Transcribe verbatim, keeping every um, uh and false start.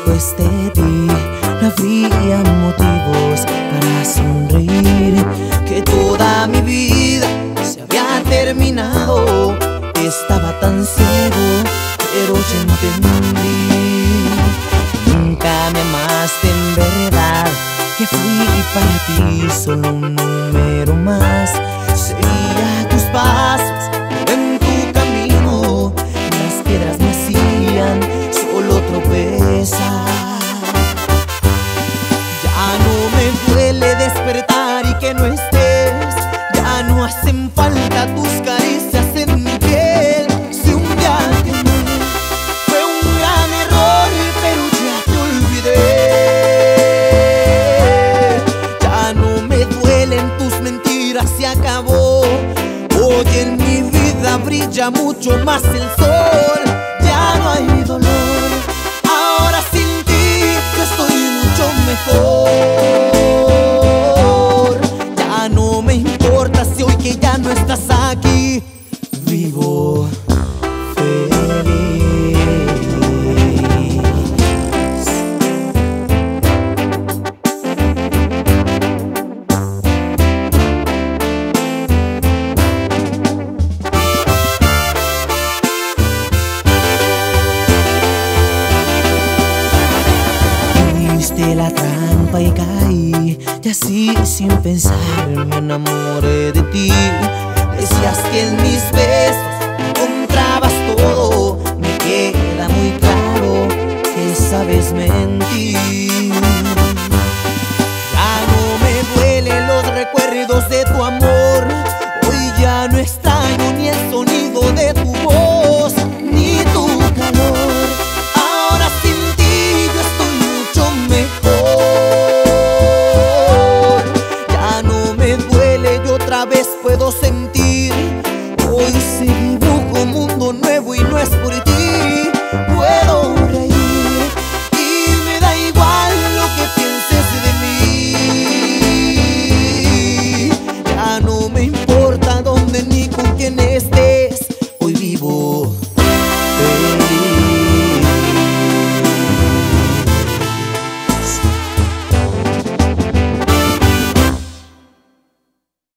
después de ti no habría motivos para sonreír, que toda mi vida se había terminado. Estaba tan ciego, pero ya entendí. Nunca me amaste en verdad, que fui para ti solo un número más. Seguía tus pasos, pero en tu camino las piedras me hacían solo tropezar. Ya no me duele despertar y que no estés, ya no hacen falta tus caricias en mi piel. Si un día te amé, fue un gran error, pero ya te olvidé. Ya no me duelen tus mentiras, se acabó. Hoy en mi vida brilla mucho más el sol. Ya no hay dolor, ahora sin ti yo estoy mucho mejor. Ya no me importa si hoy que ya no estás aquí, vivo feliz. Hiciste la trampa y caí, y así sin pensar me enamoré de ti. Decías que en mis besos encontrabas todo, me queda muy claro que sabes mentir. Ya no me duelen los recuerdos de tu amor, hoy ya no extraño ni el sonido de tu voz, ni tu calor. Ahora sin ti yo estoy mucho mejor. Ya no me duele y otra vez puedo sentir